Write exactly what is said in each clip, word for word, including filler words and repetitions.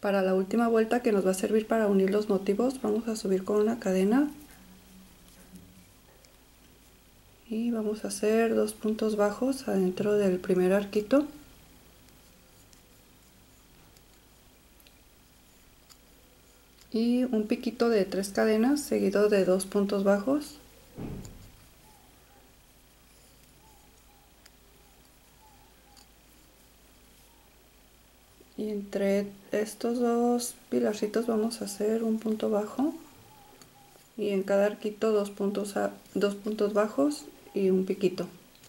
Para la última vuelta, que nos va a servir para unir los motivos, vamos a subir con una cadena y vamos a hacer dos puntos bajos adentro del primer arquito. Y un piquito de tres cadenas seguido de dos puntos bajos. Y entre estos dos pilarcitos vamos a hacer un punto bajo. Y en cada arquito dos puntos, a, dos puntos bajos y un piquito.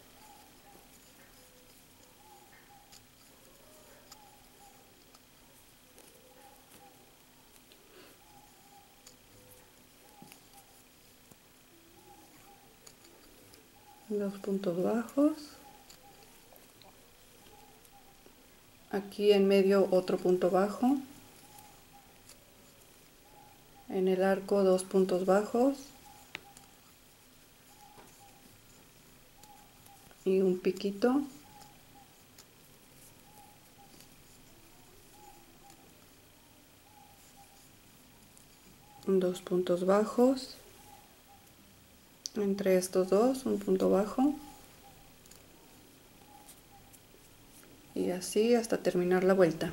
Dos puntos bajos. Aquí en medio otro punto bajo. En el arco dos puntos bajos. Y un piquito. Dos puntos bajos. Entre estos dos un punto bajo. Y así hasta terminar la vuelta.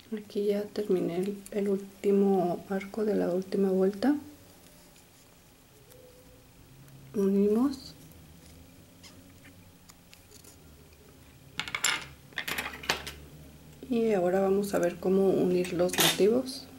Aquí ya terminé el, el último arco de la última vuelta. Unimos. Y ahora vamos a ver cómo unir los motivos.